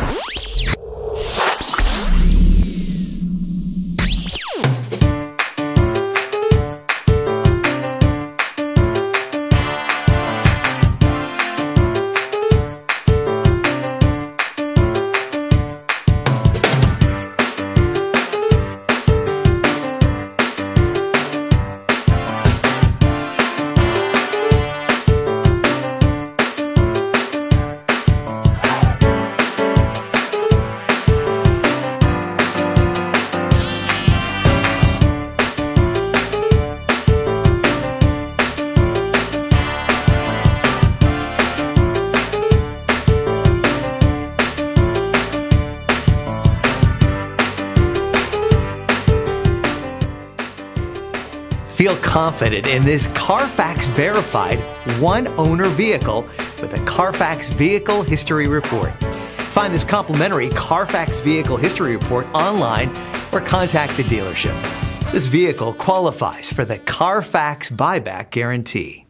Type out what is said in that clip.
Feel confident in this CARFAX verified one-owner vehicle with a CARFAX Vehicle History Report. Find this complimentary CARFAX Vehicle History Report online or contact the dealership. This vehicle qualifies for the CARFAX Buyback Guarantee.